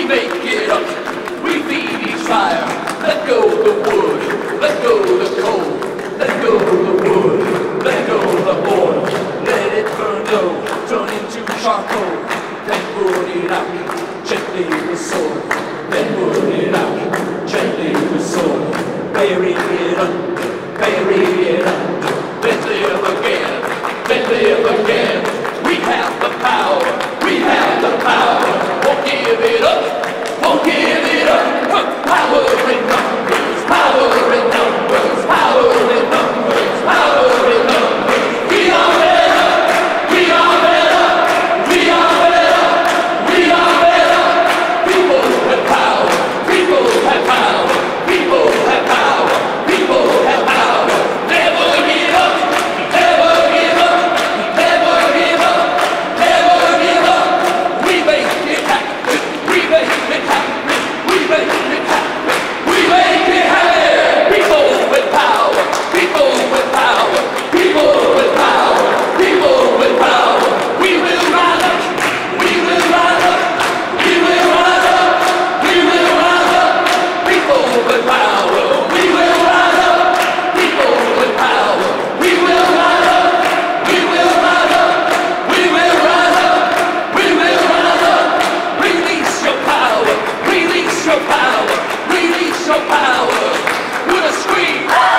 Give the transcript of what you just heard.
make it up, we feed each fire. Let go the wood, let go the coal, let go the wood, let go the oil. Let it burn low, turn into charcoal. Then burn it out, gently with soil. Then burn it out, gently with soil. Bury it up, bury it up. Let's live again, let's live again. We have the power, we have the power. Won't give it up, won't give it up. Power in numbers, power in numbers, power in numbers, power in numbers. We are better, we are better, we are better, we are better. People have power, people have power, people have power, people have power. Never give up, never give up, never give up, never give up. We make it happen, we make it happen, we make it happen, we make it happen. People with power, people with power, people with power, people with power. We will rise up, we will rise up, we will rise up, we will rise up. People with power, we will rise up. People with power, we will rise up, we will rise up, we will rise up, we will rise up. Release your power, release your power, release your power. With a scream.